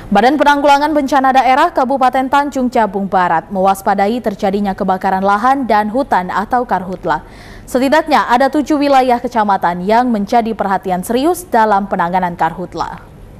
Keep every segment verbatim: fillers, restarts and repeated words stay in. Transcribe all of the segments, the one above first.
Badan Penanggulangan Bencana Daerah Kabupaten Tanjung Jabung Barat mewaspadai terjadinya kebakaran lahan dan hutan atau karhutla. Setidaknya ada tujuh wilayah kecamatan yang menjadi perhatian serius dalam penanganan karhutla.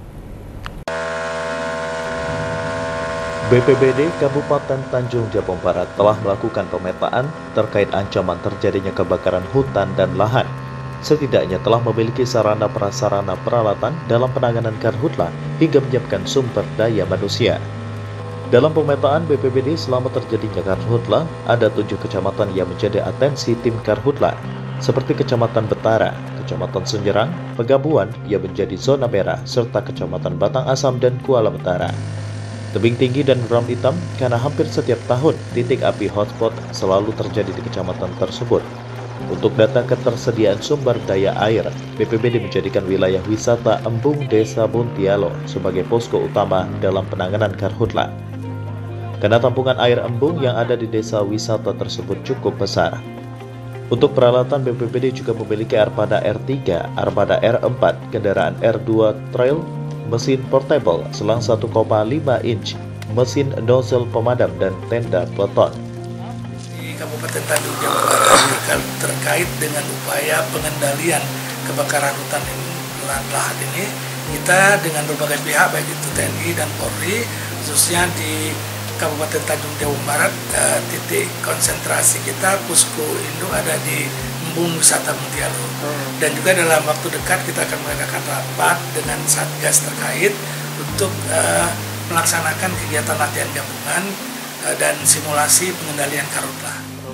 B P B D Kabupaten Tanjung Jabung Barat telah melakukan pemetaan terkait ancaman terjadinya kebakaran hutan dan lahan. Setidaknya telah memiliki sarana prasarana peralatan dalam penanganan karhutla hingga menyiapkan sumber daya manusia. Dalam pemetaan B P B D selama terjadinya karhutla, ada tujuh kecamatan yang menjadi atensi tim karhutla, seperti Kecamatan Betara, Kecamatan Senjerang, Pegabuan yang menjadi zona merah, serta Kecamatan Batang Asam dan Kuala Betara. Tebing tinggi dan ram hitam karena hampir setiap tahun titik api hotspot selalu terjadi di kecamatan tersebut. Untuk data ketersediaan sumber daya air, B P B D menjadikan wilayah wisata Embung Desa Buntialo sebagai posko utama dalam penanganan karhutla. Karena tampungan air embung yang ada di desa wisata tersebut cukup besar. Untuk peralatan, B P B D juga memiliki armada R tiga, armada R empat, kendaraan R dua trail, mesin portable, selang satu koma lima inch, mesin nozzle pemadam, dan tenda peleton. Kabupaten Tanjung Jabung Barat terkait dengan upaya pengendalian kebakaran hutan lahan ini, kita dengan berbagai pihak baik itu T N I dan Polri, khususnya di Kabupaten Tanjung Jabung Barat, eh, titik konsentrasi kita Pusko Induk ada di Embung Wisata Buntialo. Hmm. Dan juga dalam waktu dekat kita akan mengadakan rapat dengan Satgas terkait untuk eh, melaksanakan kegiatan latihan gabungan dan simulasi pengendalian karhutla.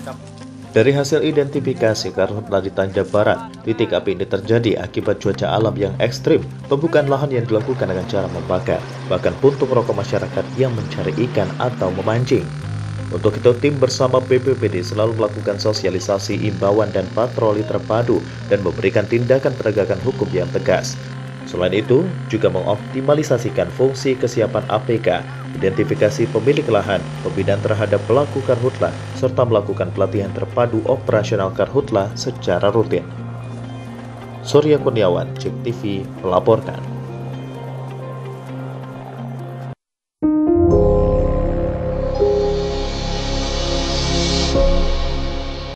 Dari hasil identifikasi karhutla di Tanjung Barat, titik api ini terjadi akibat cuaca alam yang ekstrim, pembukaan lahan yang dilakukan dengan cara membakar, bahkan puntung rokok masyarakat yang mencari ikan atau memancing. Untuk itu, tim bersama B P B D selalu melakukan sosialisasi, imbauan, dan patroli terpadu dan memberikan tindakan penegakan hukum yang tegas. Selain itu, juga mengoptimalisasikan fungsi kesiapan A P K, identifikasi pemilik lahan, pembinaan terhadap pelaku karhutla, serta melakukan pelatihan terpadu operasional karhutla secara rutin. Surya Kurniawan, Cek T V, melaporkan.